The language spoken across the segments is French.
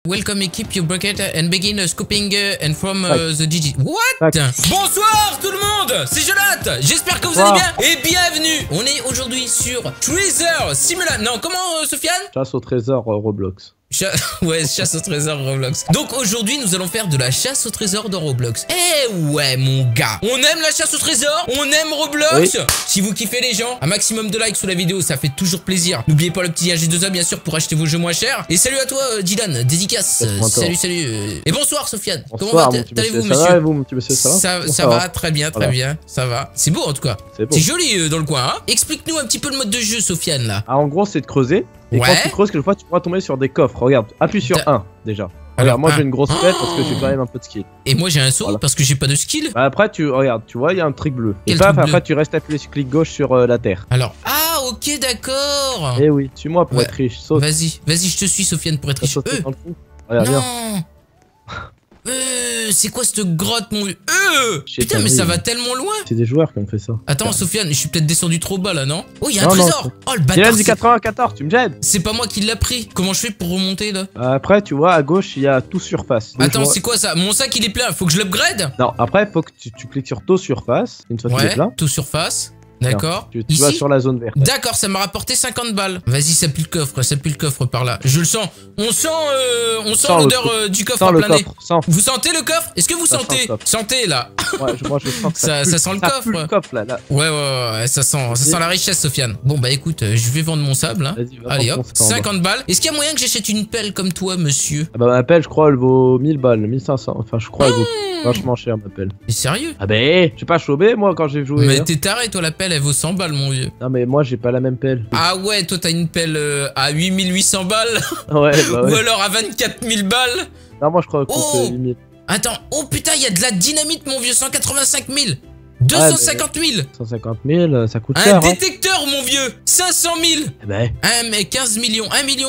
Welcome equip your bucket and begin scooping and from the GG. What? Bonsoir tout le monde, c'est Jonathan, j'espère que vous allez bien et bienvenue. On est aujourd'hui sur Treasure Simulator. Non, comment Sofiane? Chasse au trésor Roblox. Ouais, chasse au trésor Roblox. Donc aujourd'hui nous allons faire de la chasse au trésor dans Roblox. Eh ouais mon gars, on aime la chasse au trésor, on aime Roblox. Si vous kiffez les gens, un maximum de likes sous la vidéo, ça fait toujours plaisir. N'oubliez pas le petit AG2A bien sûr pour acheter vos jeux moins chers. Et salut à toi Dylan, dédicace. Salut. Et bonsoir Sofiane. Bonsoir, comment allez-vous monsieur? Ça va, vous, mon petit monsieur, ça va très bien, bien. Ça va. C'est beau en tout cas. C'est joli dans le coin. Hein. Explique-nous un petit peu le mode de jeu Sofiane là. Ah, en gros c'est de creuser. Et quand tu creuses, quelquefois tu pourras tomber sur des coffres. Regarde, appuie sur 1 déjà. Alors moi j'ai une grosse pelle parce que j'ai quand même un peu de skill. Et moi j'ai un saut parce que j'ai pas de skill. Bah, après tu regardes, tu vois il y a un truc bleu. Et paf, après tu restes appuyé sur clic gauche sur la terre. Alors ok d'accord. Eh oui, suis-moi pour être riche. Saute. Vas-y je te suis Sofiane pour être riche. Regarde, viens. C'est quoi cette grotte mon vieux? Putain mais ça va tellement loin. C'est des joueurs qui ont fait ça. Attends Sofiane, je suis peut-être descendu trop bas là non? Oh y'a un trésor. Oh le bâtard. Il a dit 94, tu me gênes. C'est pas moi qui l'a pris. Comment je fais pour remonter là? Après tu vois à gauche il y a tout surface. Attends c'est quoi ça? Mon sac il est plein, faut que je l'upgrade? Non après faut que tu cliques sur tout surface. Une fois qu'il est plein. Tout surface. D'accord. Tu vas sur la zone verte. D'accord, ça m'a rapporté 50 balles. Vas-y, ça pue le coffre par là. Je le sens. On sent l'odeur du coffre plané. Vous sentez le coffre? Est-ce que vous sentez? Sentez là. Ouais, moi je sens que ça sent le coffre. Le coffre là. Ouais, ça sent la richesse, Sofiane. Bon bah écoute, je vais vendre mon sable. Hein. Allez hop, 50 balles. Est-ce qu'il y a moyen que j'achète une pelle comme toi, monsieur? Ah bah ma pelle, je crois, elle vaut 1000 balles, 1500. Enfin, je crois, elle vaut vachement cher ma pelle. Mais sérieux? Ah bah, j'ai pas chômé moi quand j'ai joué. Mais t'es taré, toi, la pelle, elle vaut 100 balles, mon vieux. Non mais moi j'ai pas la même pelle. Ah ouais, toi t'as une pelle à 8800 balles. Ouais, bah ouais. Ou alors à 24 000 balles. Non moi je crois que c'est 8000. Attends, oh putain, il y a de la dynamite mon vieux, 185 000. 250 000. 150 000, ça coûte cher. Un détecteur mon vieux, 500 000. Eh ben. 15 millions, 1,5 million.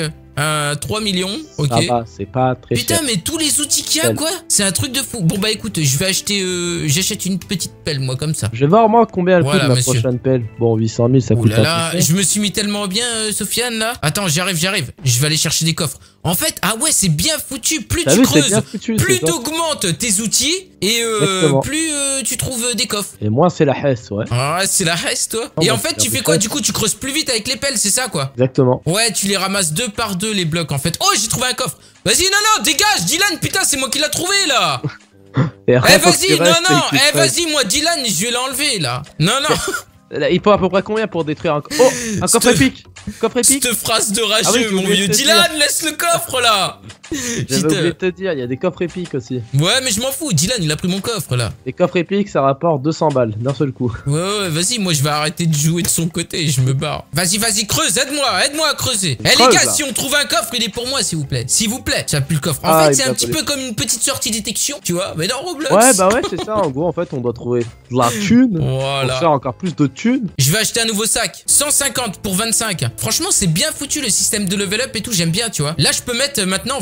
3 millions, ok. Ah bah, c'est pas très cher. Putain, mais tous les outils qu'il y a, quoi. C'est un truc de fou. Bon, bah écoute, je vais acheter. J'achète une petite pelle, moi, comme ça. Je vais voir, moi, combien elle coûte ma prochaine pelle. Bon, 800 000, ça coûte pas. Je me suis mis tellement bien, Sofiane, là. Attends, j'arrive. Je vais aller chercher des coffres. En fait, ah ouais, c'est bien foutu. Plus tu creuses, plus t'augmentes tes outils et plus tu trouves des coffres. Et moins, c'est la hesse, ouais. Ah, c'est la hesse, toi. Et en fait, tu fais quoi? Du coup, tu creuses plus vite avec les pelles, c'est ça, quoi? Exactement. Ouais, tu les ramasses 2 par 2, les blocs, en fait. Oh, j'ai trouvé un coffre. Vas-y, non, dégage, Dylan, putain, c'est moi qui l'ai trouvé, là. Vas-y, vas-y, moi, Dylan, je vais l'enlever, là. Non. Il faut à peu près combien pour détruire un coffre? Oh, un coffre épique. Coffre épique. Cette phrase de rageux, mon vieux. Dylan, laisse le coffre, là. J'avais oublié de te dire, il y a des coffres épiques aussi. Ouais, mais je m'en fous, Dylan, il a pris mon coffre, là. Les coffres épiques, ça rapporte 200 balles d'un seul coup. Ouais, vas-y, moi, je vais arrêter de jouer de son côté, je me barre. Vas-y, creuse, aide-moi à creuser. Eh, les gars, si on trouve un coffre, il est pour moi, s'il vous plaît. S'il vous plaît, ça pue le coffre. En fait, c'est un petit peu comme une petite sortie détection, tu vois, mais dans Roblox. Ouais, bah ouais, c'est ça. En gros, en fait, on doit trouver de la thune. Voilà. Pour faire encore plus de thunes. Je vais acheter un nouveau sac. 150 pour 25. Franchement, c'est bien foutu le système de level up et tout, j'aime bien, tu vois. Là, je peux mettre maintenant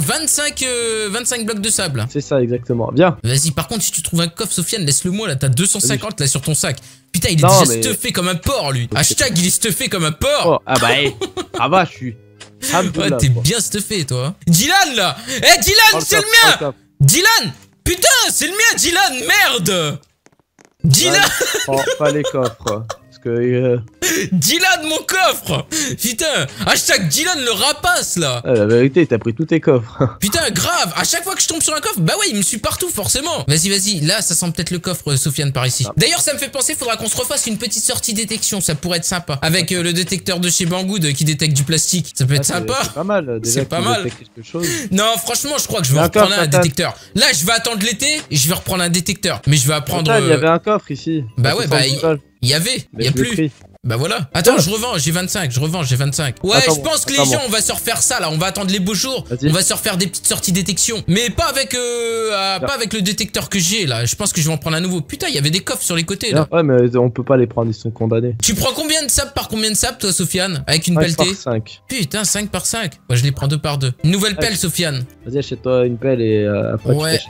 25 blocs de sable. C'est ça, exactement. Bien. Vas-y, par contre, si tu trouves un coffre, Sofiane, laisse-le moi, là. T'as 250 là sur ton sac. Putain, il est déjà stuffé comme un porc, lui. Hashtag, il est stuffé comme un porc. Oh, ah bah, ah bah, je suis. Ouais, t'es bien stuffé, toi. Dylan, là. Eh, Dylan, c'est le mien. Dylan. Putain, c'est le mien, Dylan. Merde. Dylan. Pas les coffres. Dylan, mon coffre. Putain, hashtag Dylan le rapace là. La vérité, t'as pris tous tes coffres. Putain, grave, à chaque fois que je tombe sur un coffre, bah ouais, il me suit partout forcément. Vas-y, là ça sent peut-être le coffre, Sofiane, par ici. D'ailleurs, ça me fait penser, faudra qu'on se refasse une petite sortie détection, ça pourrait être sympa. Avec le détecteur de chez Banggood qui détecte du plastique, ça peut être sympa. C'est pas mal, déjà. C'est pas mal. Non, franchement, je crois que je vais reprendre un détecteur. Là, je vais attendre l'été et je vais reprendre un détecteur. Mais je vais apprendre. Il y avait un coffre ici. Bah ouais, bah il y avait, il y a plus. Bah voilà. Attends, je revends, j'ai 25, j'ai 25. Ouais, je pense que les gens, on va se refaire ça là, on va attendre les beaux jours. On va se refaire des petites sorties détection. Mais pas avec le détecteur que j'ai là. Je pense que je vais en prendre un nouveau. Putain, il y avait des coffres sur les côtés là. Ouais, mais on peut pas les prendre, ils sont condamnés. Tu prends combien de sable par combien de sable toi, Sofiane? Avec une pelletée? 5. Putain, 5 par 5. Ouais, je les prends 2 par 2. Une nouvelle pelle, Sofiane. Vas-y, achète-toi une pelle et après ouais,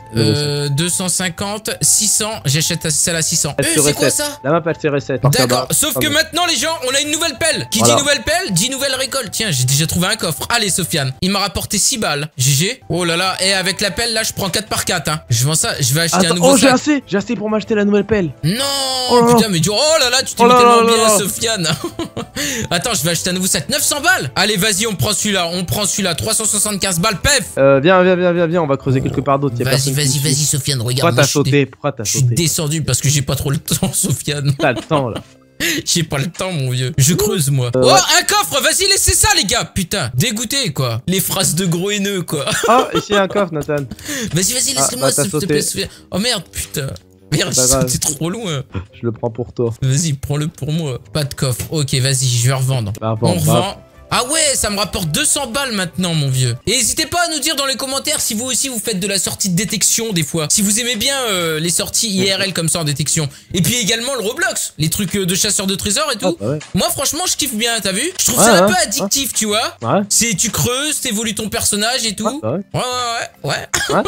250, 600. J'achète celle à 600. C'est quoi ça? La map elle c'est recette. D'accord, sauf que maintenant les gens, on a une nouvelle pelle. Qui dit nouvelle pelle, dit nouvelle récolte. Tiens, j'ai déjà trouvé un coffre. Allez, Sofiane, il m'a rapporté 6 balles. GG. Oh là là, et avec la pelle, là, je prends 4 par 4. Hein. Je vends ça, je vais acheter un nouveau sac. J'ai assez pour m'acheter la nouvelle pelle. Non, putain, mais oh là là, tu t'es mis tellement bien, Sofiane. Attends, je vais acheter un nouveau sac. 900 balles. Allez, vas-y, on prend celui-là. 375 balles, pef. Viens, on va creuser quelque part d'autre. Vas-y, Sofiane, regarde. Pourquoi t'as sauté? Je suis descendu parce que j'ai pas trop le temps, Sofiane. T'as le temps, là. J'ai pas le temps, mon vieux. Je creuse, moi. Oh, un coffre. Vas-y, laissez ça, les gars. Putain, dégoûté, quoi. Les phrases de gros haineux, quoi. Oh, ici, un coffre, Nathan. Vas-y, laisse-le-moi, s'il te plaît, Sofiane. Oh, merde, putain. Merde, c'est trop loin. Je le prends pour toi. Vas-y, prends-le pour moi. Pas de coffre. Ok, vas-y, je vais revendre. On revend. Ah ouais, ça me rapporte 200 balles maintenant, mon vieux. Et n'hésitez pas à nous dire dans les commentaires si vous aussi vous faites de la sortie de détection des fois. Si vous aimez bien les sorties IRL comme ça en détection. Et puis également le Roblox, les trucs de chasseurs de trésors et tout. Moi franchement je kiffe bien, t'as vu? Je trouve ça un peu addictif, tu vois. C'est tu creuses, t'évolues ton personnage et tout. Ouais.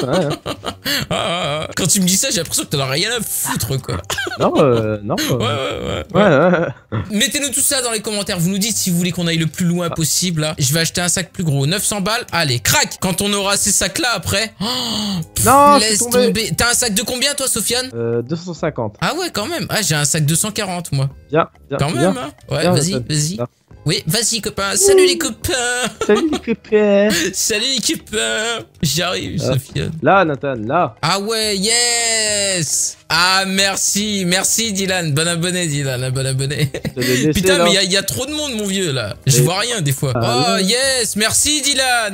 Quand tu me dis ça, j'ai l'impression que t'en as rien à foutre, quoi. Non. Ouais. Mettez-nous tout ça dans les commentaires. Vous nous dites si vous voulez qu'on aille le plus loin possible là. Je vais acheter un sac plus gros, 900 balles. Allez, crac. Quand on aura ces sacs là après. Non, laisse tomber. T'as un sac de combien toi, Sofiane? 250. Ah ouais, quand même. Ah, j'ai un sac de 140 moi. Bien. Quand même, hein. Ouais, vas-y. Oui, vas-y copain. Salut les copains. Salut les copains. Salut les copains. J'arrive, Sofiane. Là, Nathan, là. Ah ouais, yes. Ah merci Dylan. Bon abonné, Dylan. Bon abonné. Putain, mais il y a trop de monde, mon vieux, là. Je vois rien des fois. Oh yes. Merci Dylan.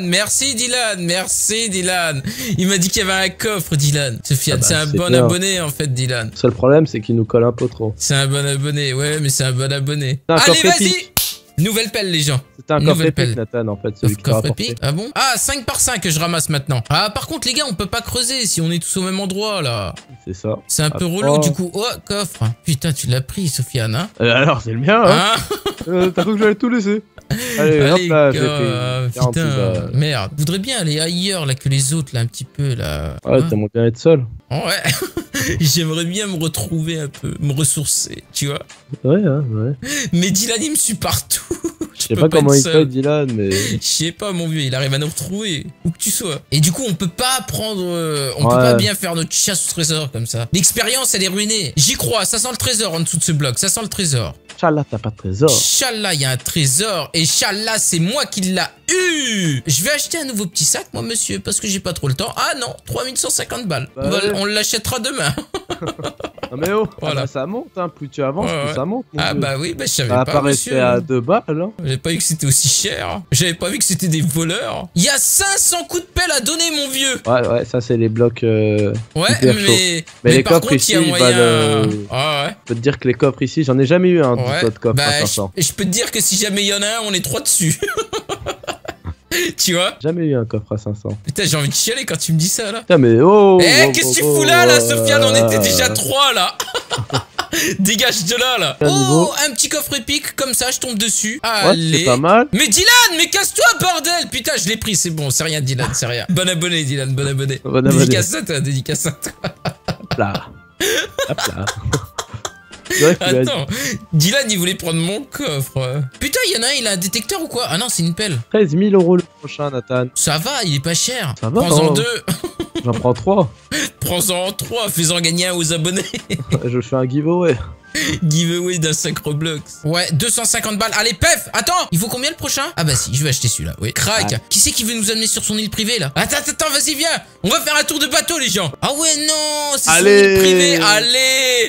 Il m'a dit qu'il y avait un coffre, Dylan. Sofiane, c'est un bon abonné en fait, Dylan. Le seul problème, c'est qu'il nous colle un peu trop. C'est un bon abonné, ouais, mais c'est un bon abonné. Allez, vas-y. Nouvelle pelle, les gens. C'était un coffre épique, Nathan, en fait, celui qui t'a rapporté. Ah bon? Ah, 5 par 5 que je ramasse maintenant. Ah, par contre, les gars, on peut pas creuser si on est tous au même endroit, là. C'est ça. C'est un peu relou, du coup. Oh, coffre. Putain, tu l'as pris, Sofiane, hein? Alors, c'est le mien, hein? T'as cru que j'allais tout laisser? Allez, hop là, j'ai pris. Putain, merde. Je voudrais bien aller ailleurs, là, que les autres, là, un petit peu, là. Ouais, t'aimerais bien être seul. Ouais. J'aimerais bien me retrouver un peu, me ressourcer, tu vois. Ouais. Mais Dylan, il me suit partout. Je sais pas comment il fait, Dylan, mais... Je sais pas, mon vieux, il arrive à nous retrouver, où que tu sois. Et du coup, on peut pas prendre... on peut pas bien faire notre chasse au trésor comme ça. L'expérience, elle est ruinée. J'y crois, ça sent le trésor en dessous de ce bloc, ça sent le trésor. Inch'Allah, t'as pas de trésor. Inch'Allah, il y a un trésor. Et Inch'Allah, c'est moi qui l'a eu. Je vais acheter un nouveau petit sac, moi, monsieur, parce que j'ai pas trop le temps. Ah non, 3150 balles. On l'achètera demain. Non mais oh, voilà. Ça monte, hein. Plus tu avances, plus ça monte. Bah oui, bah je savais pas, monsieur. Ça à 2 balles, hein. J'avais pas vu que c'était aussi cher. J'avais pas vu que c'était des voleurs. Il y a 500 coups de pelle à donner, mon vieux. Ouais, ça c'est les blocs. Mais les par coffres contre, ici, il y a moyen... Je peux te dire que les coffres ici, j'en ai jamais eu un de coffre à 500. Je peux te dire que si jamais il y en a un, on est 3 dessus. Tu vois? Jamais eu un coffre à 500. Putain, j'ai envie de chialer quand tu me dis ça là. Putain, mais qu'est-ce que tu fous là, Sofiane? On était déjà 3 là. Dégage de là. Oh, un petit coffre épique comme ça, je tombe dessus. Allez. C'est pas mal. Mais Dylan, mais casse-toi, bordel. Putain, je l'ai pris, c'est bon, c'est rien, Dylan, c'est rien. Bon abonné, Dylan, bon abonné. Dédicace à toi, dédicace à toi. Hop là. Hop là. Attends, Dylan il voulait prendre mon coffre. Putain, il y en a un, il a un détecteur ou quoi? Ah non, c'est une pelle. 13 000 € le prochain, Nathan. Ça va, il est pas cher. Ça va. Prends-en 2. J'en prends 3. Prends-en 3, fais-en gagner un aux abonnés. Je fais un giveaway. Giveaway d'un sac Roblox. Ouais, 250 balles. Allez, pef. Attends, il faut combien le prochain? Ah bah si, je vais acheter celui-là. Oui. Crac. Qui c'est qui veut nous amener sur son île privée là? Attends, vas-y, viens. On va faire un tour de bateau, les gens. Ah ouais, non, c'est son île privée. Allez.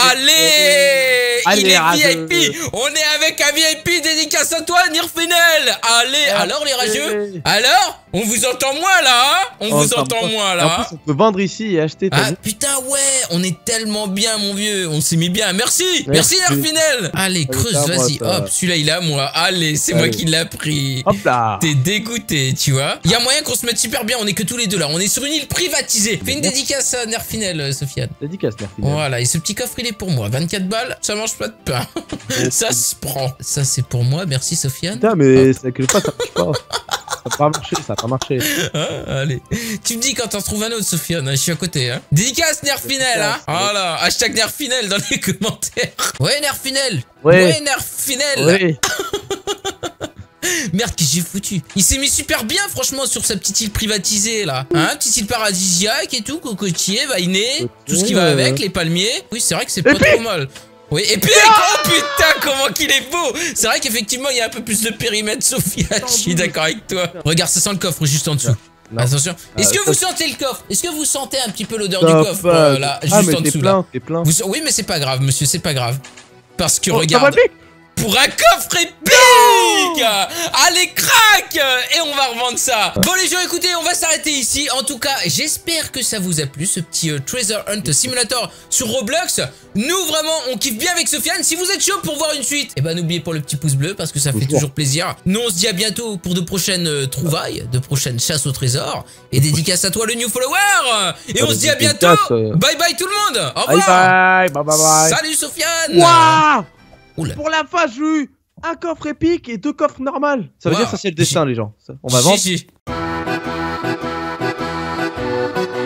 Il est VIP. On est avec un VIP, dédicace à toi, Nirfinel. Allez, alors les rageux. Alors, on vous entend moins là, hein? On vous entend moins là. En plus, on peut vendre ici et acheter. Putain, ouais, on est tellement bien, mon vieux. On s'est mis bien. Merci Nirfinel. Allez, creuse, vas-y, hop, celui-là il est à moi. Allez, c'est moi qui l'a pris. Hop là. T'es dégoûté, tu vois. Il y a moyen qu'on se mette super bien, on est que tous les deux là. On est sur une île privatisée. Fais une dédicace à Nerfinel, Sofiane. Dédicace, Nerfinel. Voilà, et ce petit coffre il est pour moi. 24 balles, ça mange pas de pain. Ça se prend. Ça c'est pour moi, merci Sofiane. Putain, mais ça que pas, ça marche pas. a pas marché, ça a pas marché. Hein, allez. Tu me dis quand t'en trouves un autre, Sofiane, je suis à côté. Hein. Dédicace Nerfinel, hein. Voilà, hashtag Nerfinel dans les commentaires. Ouais, Nerfinel. Ouais, Nerfinel. Ouais. Merde, qu'est-ce que j'ai foutu? Il s'est mis super bien, franchement, sur sa petite île privatisée, là. Hein, petite île paradisiaque et tout, cocotier, vainé, tout ce qui va avec, les palmiers. Oui, c'est vrai que c'est pas trop mal. Oui, et puis, oh putain, comment qu'il est beau! C'est vrai qu'effectivement, il y a un peu plus de périmètre, Sofiane, je suis d'accord avec toi. Regarde, ça sent le coffre juste en dessous. Non. Attention. Est-ce que vous sentez le coffre? Est-ce que vous sentez un petit peu l'odeur du coffre là, juste en dessous là? Oui, mais c'est pas grave, monsieur, c'est pas grave. Parce que regarde. Pour un coffre épique! Allez, crac! Et on va revendre ça. Bon les gens, écoutez, on va s'arrêter ici. En tout cas, j'espère que ça vous a plu, ce petit Treasure Hunt Simulator sur Roblox. Nous, vraiment, on kiffe bien avec Sofiane. Si vous êtes chaud pour voir une suite, eh ben n'oubliez pas le petit pouce bleu parce que ça fait toujours plaisir. Nous, on se dit à bientôt pour de prochaines trouvailles, de prochaines chasses au trésor. Et dédicace à toi, le new follower. Et on se dit à bientôt. Bye bye tout le monde. Au revoir. Bye bye. Salut Sofiane. Waouh! Pour la fin, j'ai eu un coffre épique et 2 coffres normales. Ça veut dire que ça c'est le destin, les gens. On va vendre.